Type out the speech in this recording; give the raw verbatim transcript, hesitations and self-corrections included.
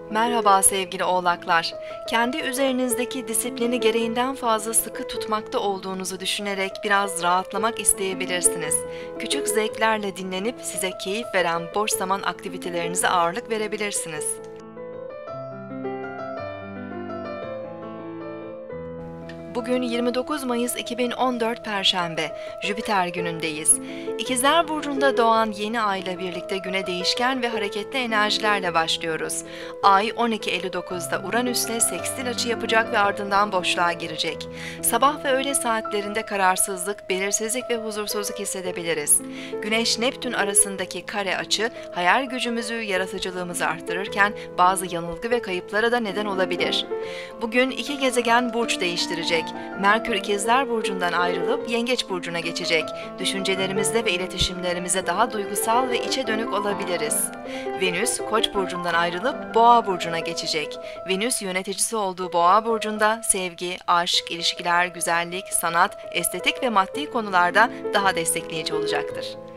Merhaba sevgili oğlaklar. Kendi üzerinizdeki disiplini gereğinden fazla sıkı tutmakta olduğunuzu düşünerek biraz rahatlamak isteyebilirsiniz. Küçük zevklerle dinlenip size keyif veren boş zaman aktivitelerinize ağırlık verebilirsiniz. Bugün yirmi dokuz Mayıs iki bin on dört Perşembe, Jüpiter günündeyiz. İkizler Burcu'nda doğan yeni ay ile birlikte güne değişken ve hareketli enerjilerle başlıyoruz. Ay on iki elli dokuzda Uranüs'le sekstil açı yapacak ve ardından boşluğa girecek. Sabah ve öğle saatlerinde kararsızlık, belirsizlik ve huzursuzluk hissedebiliriz. Güneş-Neptün arasındaki kare açı, hayal gücümüzü, yaratıcılığımızı arttırırken bazı yanılgı ve kayıplara da neden olabilir. Bugün iki gezegen burç değiştirecek. Merkür İkizler Burcu'ndan ayrılıp Yengeç Burcu'na geçecek. Düşüncelerimizde ve iletişimlerimize daha duygusal ve içe dönük olabiliriz. Venüs, Koç Burcu'ndan ayrılıp Boğa Burcu'na geçecek. Venüs yöneticisi olduğu Boğa Burcu'nda sevgi, aşk, ilişkiler, güzellik, sanat, estetik ve maddi konularda daha destekleyici olacaktır.